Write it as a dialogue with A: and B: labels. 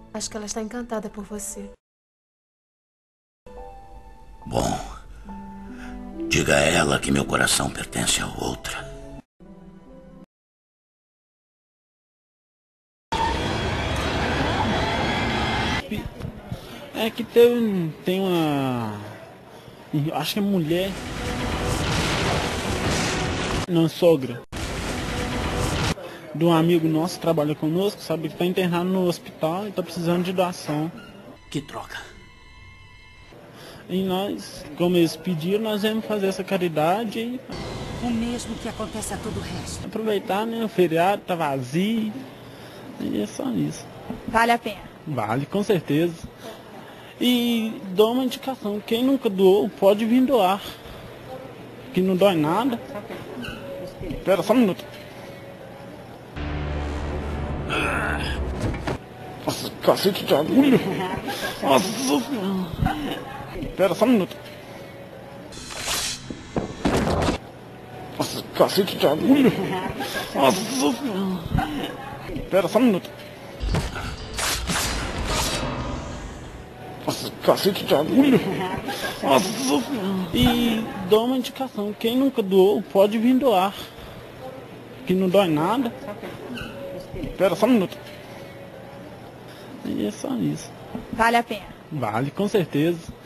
A: Acho que ela está encantada por você.
B: Bom, diga a ela que meu coração pertence a outra.
C: É que tem uma... Acho que é mulher. Não, sogra. De um amigo nosso que trabalha conosco, sabe? Que tá internado no hospital e tá precisando de doação.
B: Que troca?
C: E nós, como eles pediram, nós vamos fazer essa caridade e
D: O mesmo que acontece a todo o resto.
C: aproveitar, né? O feriado tá vazio. E é só isso.
E: Vale a pena.
C: Vale, com certeza. E dou uma indicação, quem nunca doou pode vir doar. Que não dói nada. Espera só um minuto. Nossa, cacete de agulha. Nossa senhora. Espera só um minuto. Nossa, cacete de agulha. Nossa senhora. Espera só um minuto. Nossa, cacete de agulha. Nossa senhora. E dou uma indicação, quem nunca doou pode vir doar. Que não dói nada. Espera só um minuto. E é só isso.
E: Vale a pena.
C: Vale, com certeza.